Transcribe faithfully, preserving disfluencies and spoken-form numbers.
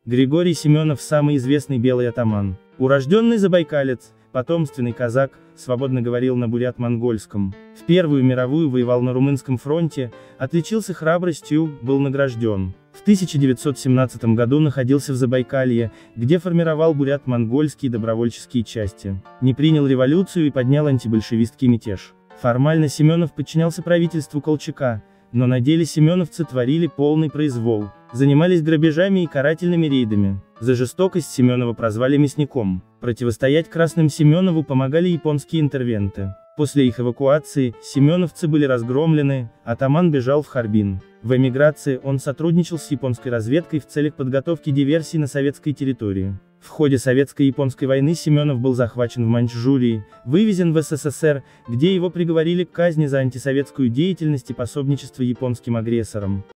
Григорий Семенов – самый известный белый атаман. Урожденный забайкалец, потомственный казак, свободно говорил на бурят-монгольском. В Первую мировую воевал на Румынском фронте, отличился храбростью, был награжден. В тысяча девятьсот семнадцатом году находился в Забайкалье, где формировал бурят-монгольские добровольческие части. Не принял революцию и поднял антибольшевистский мятеж. Формально Семенов подчинялся правительству Колчака, но на деле семеновцы творили полный произвол, занимались грабежами и карательными рейдами. За жестокость Семенова прозвали мясником. Противостоять Красным Семенову помогали японские интервенты. После их эвакуации, семеновцы были разгромлены, атаман бежал в Харбин. В эмиграции он сотрудничал с японской разведкой в целях подготовки диверсий на советской территории. В ходе Советско-японской войны Семенов был захвачен в Маньчжурии, вывезен в СССР, где его приговорили к казни за антисоветскую деятельность и пособничество японским агрессорам.